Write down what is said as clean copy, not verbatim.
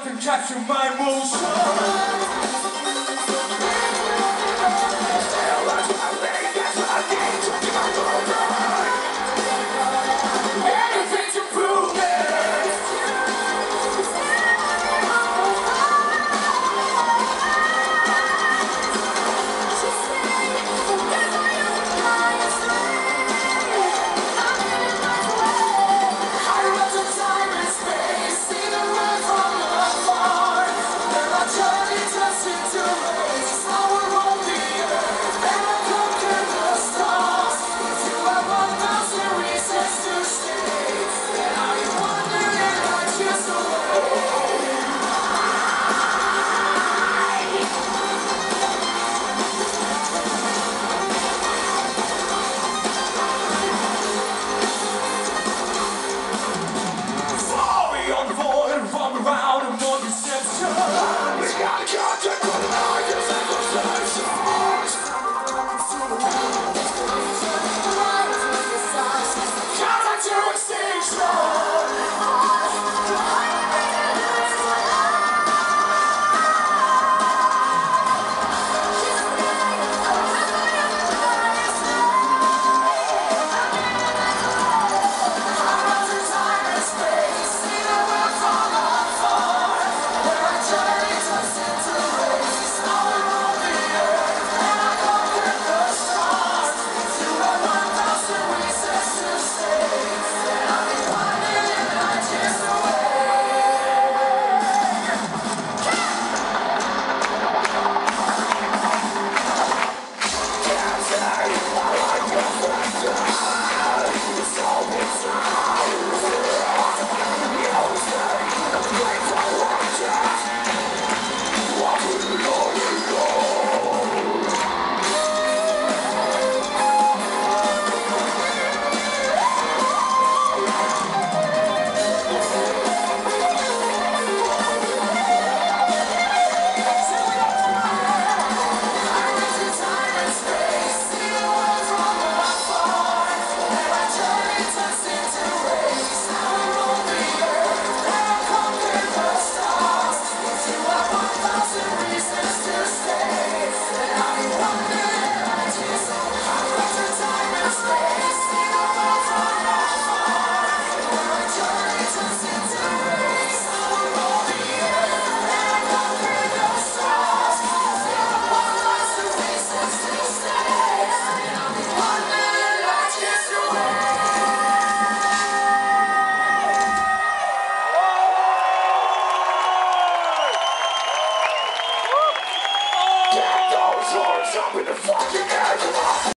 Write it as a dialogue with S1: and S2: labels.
S1: can capture my motion. Anything to prove it. I run to time and space, see the world from afar. Then my journey turns into race. Now we're on the earth, and I conquer the stars. If you have 1,000 reasons to stay, then are you wondering I just away? Far beyond the void and from around and more deception. We got contact with the night and sensations. Contact to extinction. Get those horns up in the fucking air.